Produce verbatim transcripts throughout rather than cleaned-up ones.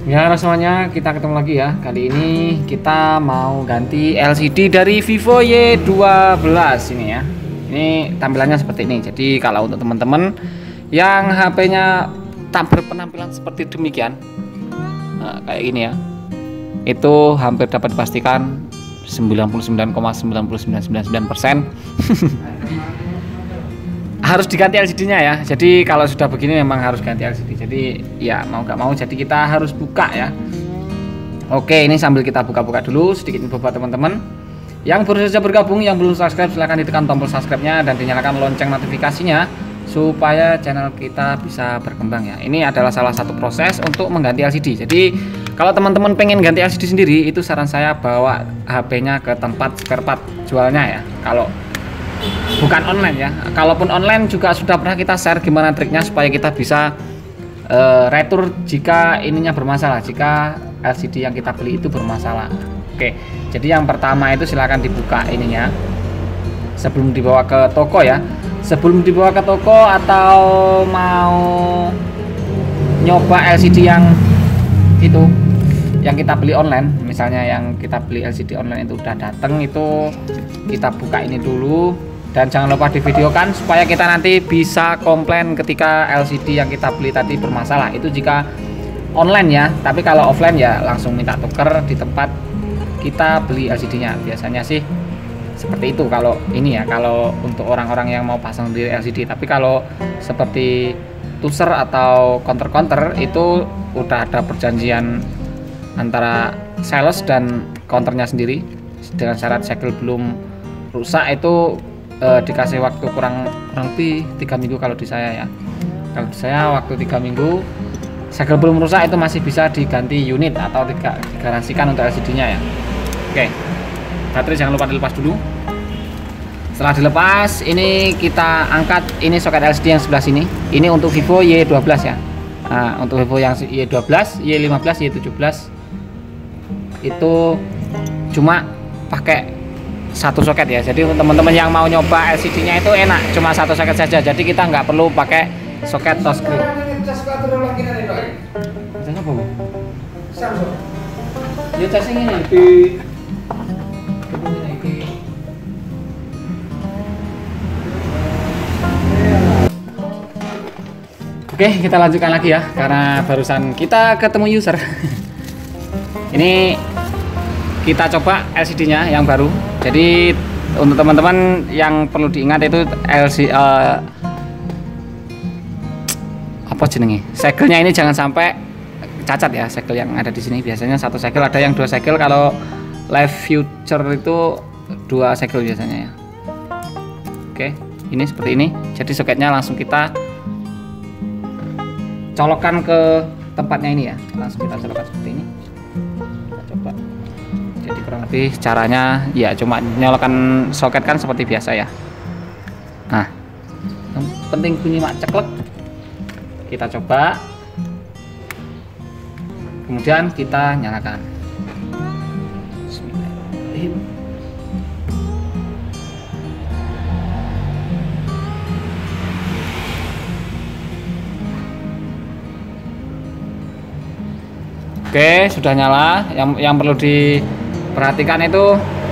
Ya halo semuanya, kita ketemu lagi ya. Kali ini kita mau ganti L C D dari Vivo Y dua belas ini ya. Ini tampilannya seperti ini. Jadi kalau untuk teman-teman yang H P-nya tak berpenampilan seperti demikian, nah, kayak gini ya, itu hampir dapat dipastikan sembilan puluh sembilan koma sembilan sembilan sembilan sembilan persen harus diganti L C D-nya ya. Jadi kalau sudah begini memang harus ganti L C D. Jadi ya mau nggak mau, jadi kita harus buka ya. Oke, ini sambil kita buka-buka dulu sedikit info buat teman-teman yang baru saja bergabung, yang belum subscribe, silahkan ditekan tombol subscribe-nya dan dinyalakan lonceng notifikasinya supaya channel kita bisa berkembang ya. Ini adalah salah satu proses untuk mengganti L C D. Jadi kalau teman-teman pengen ganti L C D sendiri, itu saran saya bawa H P-nya ke tempat spare part jualnya ya. Kalau bukan online ya. Kalaupun online juga sudah pernah kita share gimana triknya supaya kita bisa uh, retur jika ininya bermasalah, jika L C D yang kita beli itu bermasalah. Oke, jadi yang pertama itu silahkan dibuka ininya sebelum dibawa ke toko ya. Sebelum dibawa ke toko atau mau nyoba L C D yang itu yang kita beli online, misalnya yang kita beli L C D online itu udah datang, itu kita buka ini dulu dan jangan lupa divideokan supaya kita nanti bisa komplain ketika L C D yang kita beli tadi bermasalah. Itu jika online ya, tapi kalau offline ya langsung minta tuker di tempat kita beli L C D-nya. Biasanya sih seperti itu kalau ini ya, kalau untuk orang-orang yang mau pasang di L C D. Tapi kalau seperti tuser atau counter-counter itu udah ada perjanjian antara sales dan counternya sendiri dengan syarat segel belum rusak itu eh, dikasih waktu kurang kurang lebih tiga minggu kalau di saya ya. Kalau di saya waktu tiga minggu, segel belum rusak itu masih bisa diganti unit atau digaransikan untuk L C D-nya ya. Oke, baterai jangan lupa dilepas dulu. Setelah dilepas, ini kita angkat ini soket L C D yang sebelah sini. Ini untuk Vivo Y dua belas ya. Nah, untuk Vivo yang Y dua belas, Y lima belas, Y tujuh belas itu cuma pakai satu soket ya. Jadi untuk teman-teman yang mau nyoba L C D-nya itu enak, cuma satu soket saja. Jadi kita nggak perlu pakai soket touchscreen. Cas apa, Bu? Samsung. Ya cas ini di Oke, kita lanjutkan lagi ya, karena barusan kita ketemu user. Ini kita coba L C D-nya yang baru. Jadi untuk teman-teman yang perlu diingat itu L C D uh, apa jenenge? Segelnya ini jangan sampai cacat ya, segel yang ada di sini. Biasanya satu segel, ada yang dua segel. Kalau Live Future itu dua segel biasanya ya. Oke, ini seperti ini. Jadi soketnya langsung kita colokkan ke tempatnya ini ya, langsung kita colokkan seperti ini. Kita coba. Jadi kurang lebih caranya ya cuma nyolokan soket kan seperti biasa ya. Nah, yang penting bunyi mak ceklek. Kita coba, kemudian kita nyalakan. Bismillahirrahmanirrahim. Oke, sudah nyala. Yang yang perlu diperhatikan itu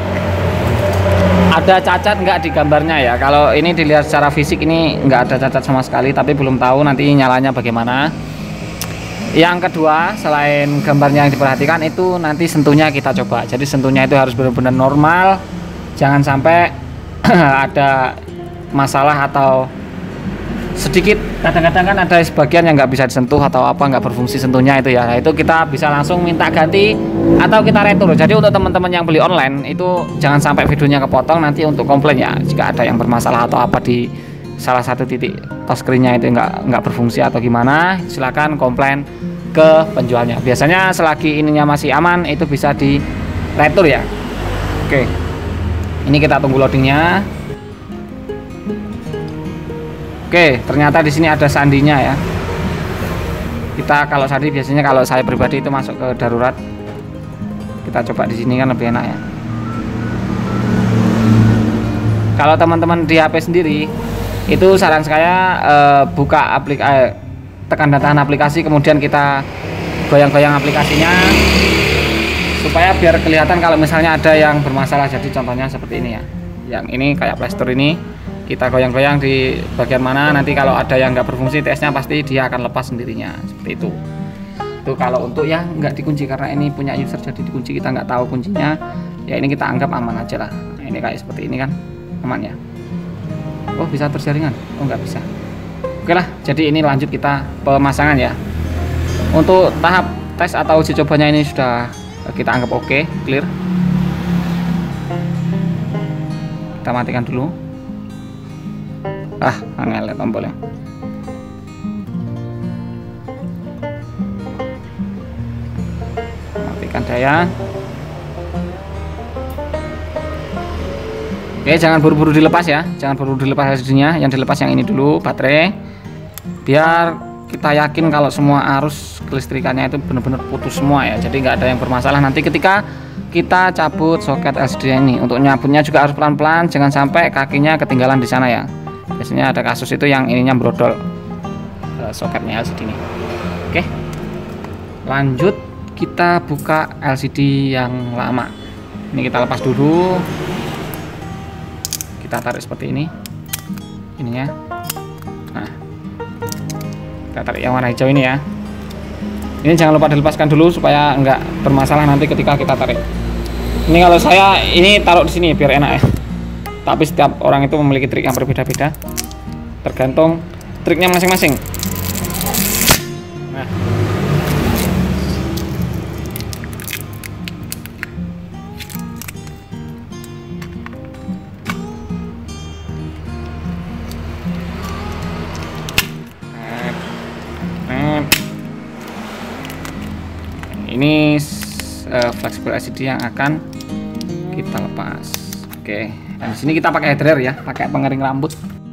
ada cacat nggak di gambarnya ya. Kalau ini dilihat secara fisik ini nggak ada cacat sama sekali, tapi belum tahu nanti nyalanya bagaimana. Yang kedua, selain gambarnya yang diperhatikan itu nanti sentuhnya kita coba. Jadi sentuhnya itu harus benar-benar normal, jangan sampai ada masalah atau sedikit, kadang-kadang kan ada sebagian yang nggak bisa disentuh atau apa, nggak berfungsi sentuhnya itu ya. Nah, itu kita bisa langsung minta ganti atau kita retur. Jadi untuk teman-teman yang beli online itu jangan sampai videonya kepotong nanti untuk komplain ya, jika ada yang bermasalah atau apa di salah satu titik touchscreen-nya itu nggak nggak berfungsi atau gimana, silakan komplain ke penjualnya. Biasanya selagi ininya masih aman itu bisa di retur ya. Oke, ini kita tunggu loadingnya. Oke, ternyata di sini ada sandinya ya. Kita kalau sandi biasanya, kalau saya pribadi itu masuk ke darurat. Kita coba di sini kan lebih enak ya. Kalau teman-teman di H P sendiri, itu saran saya eh, buka aplikasi, eh, tekan dan tahan aplikasi, kemudian kita goyang-goyang aplikasinya supaya biar kelihatan kalau misalnya ada yang bermasalah. Jadi contohnya seperti ini ya, yang ini kayak playstore ini kita goyang-goyang di bagian mana, nanti kalau ada yang nggak berfungsi T S nya pasti dia akan lepas sendirinya seperti itu. Itu kalau untuk yang nggak dikunci, karena ini punya user jadi dikunci kita nggak tahu kuncinya ya, ini kita anggap aman aja lah. Nah, ini kayak seperti ini kan aman ya. Oh bisa terjaringan? Oh nggak bisa. Oke lah, jadi ini lanjut kita pemasangan ya. Untuk tahap tes atau uji cobanya ini sudah kita anggap oke, clear. Kita matikan dulu. Ah, angel ya tombolnya. Matikan daya. Oke, jangan buru-buru dilepas ya, jangan buru-buru dilepas L C D-nya. Yang dilepas yang ini dulu, baterai, biar kita yakin kalau semua arus kelistrikannya itu benar-benar putus semua ya. Jadi nggak ada yang bermasalah nanti ketika kita cabut soket L C D ini. Untuk nyabutnya juga harus pelan-pelan, jangan sampai kakinya ketinggalan di sana ya. Biasanya ada kasus itu yang ininya brodol soketnya L C D ini. Oke, lanjut kita buka L C D yang lama. Ini kita lepas dulu. Kita tarik seperti ini ininya. Nah, kita tarik yang warna hijau ini ya. Ini jangan lupa dilepaskan dulu supaya enggak bermasalah nanti ketika kita tarik. Ini kalau saya ini taruh di sini biar enak ya. Tapi setiap orang itu memiliki trik yang berbeda-beda, tergantung triknya masing-masing. Nah, ini uh, fleksibel L C D yang akan kita lepas. Oke, dan di sini kita pakai head dryer ya, pakai pengering rambut.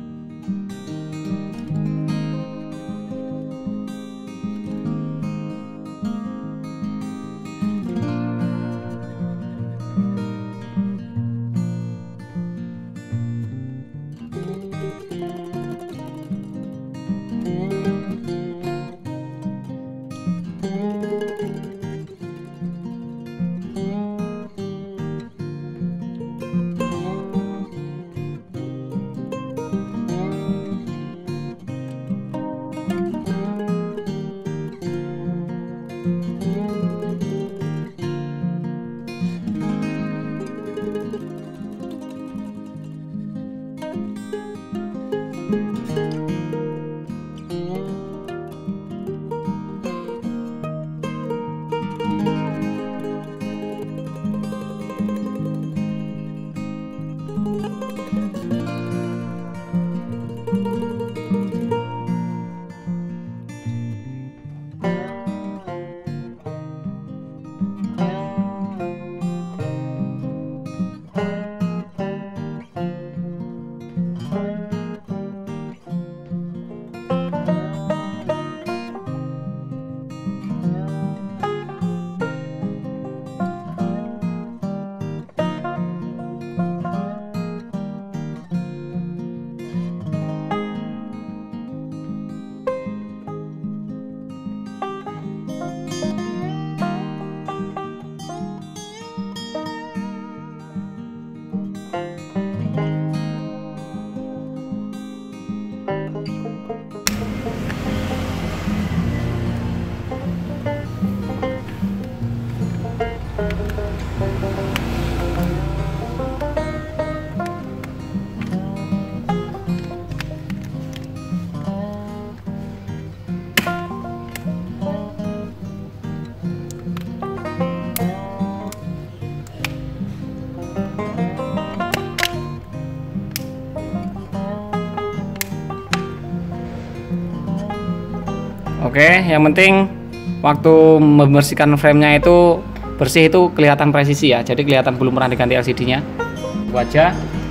Oke, yang penting waktu membersihkan framenya itu bersih, itu kelihatan presisi ya. Jadi kelihatan belum pernah diganti L C D-nya. Wajah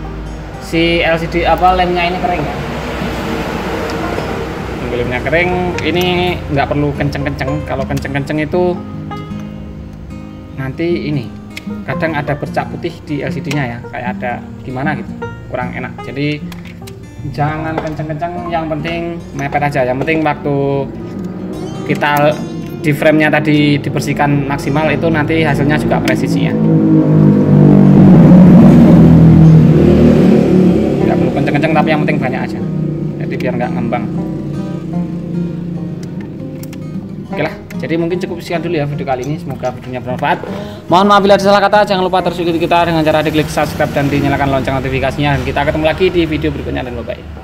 si L C D apa lemnya ini kering ya. Lemnya kering, ini nggak perlu kenceng-kenceng. Kalau kenceng-kenceng itu nanti ini kadang ada bercak putih di L C D-nya ya, kayak ada gimana gitu, kurang enak. Jadi jangan kenceng-kenceng, yang penting mepet aja. Yang penting waktu kita di frame-nya tadi dibersihkan maksimal, itu nanti hasilnya juga presisi ya. Nggak perlu kenceng-kenceng, tapi yang penting banyak aja, jadi biar nggak ngembang. Oke lah, jadi mungkin cukup sekian dulu ya video kali ini, semoga videonya bermanfaat. Mohon maaf bila ada salah kata, jangan lupa terus ikuti kita dengan cara diklik subscribe dan dinyalakan lonceng notifikasinya, dan kita ketemu lagi di video berikutnya, dan bye bye.